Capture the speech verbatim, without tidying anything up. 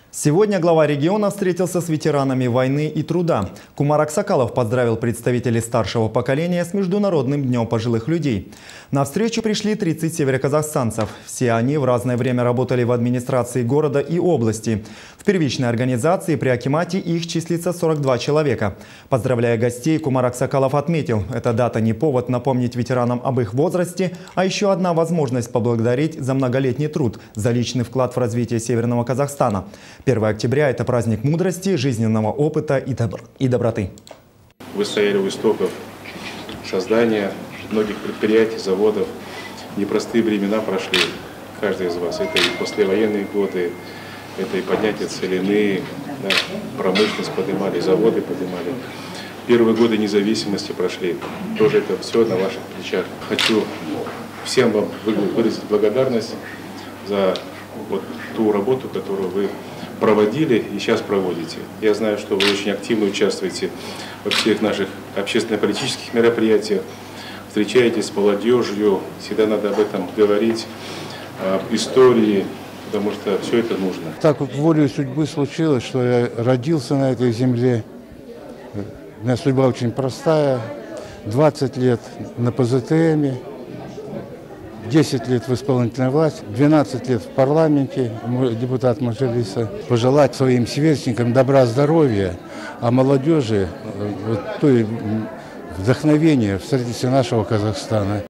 Сегодня глава региона встретился с ветеранами войны и труда. Кумар Аксакалов поздравил представителей старшего поколения с Международным днем пожилых людей. На встречу пришли тридцать североказахстанцев. Все они в разное время работали в администрации города и области. В первичной организации при акимате их числится сорок два человека. Поздравляя гостей, Кумар Аксакалов отметил, эта дата не повод напомнить ветеранам об их возрасте, а еще одна возможность поблагодарить за многолетний труд, за личный вклад в развитие Северного Казахстана. первое октября – это праздник мудрости, жизненного опыта и, добр... и доброты. Вы стояли у истоков создания многих предприятий, заводов. Непростые времена прошли, каждый из вас. Это и послевоенные годы, это и поднятие целины, да, промышленность поднимали, заводы поднимали. Первые годы независимости прошли. Тоже это все на ваших плечах. Хочу всем вам выразить благодарность за вот ту работу, которую вы проводили и сейчас проводите. Я знаю, что вы очень активно участвуете во всех наших общественно-политических мероприятиях, встречаетесь с молодежью, всегда надо об этом говорить, об истории, потому что все это нужно. Так волей судьбы случилось, что я родился на этой земле. У меня судьба очень простая. двадцать лет на ПЗТМе, десять лет в исполнительной власти, двенадцать лет в парламенте, депутат Мажилиса. Пожелать своим сверстникам добра, здоровья, а молодежи вот, то вдохновения в строительстве нашего Казахстана.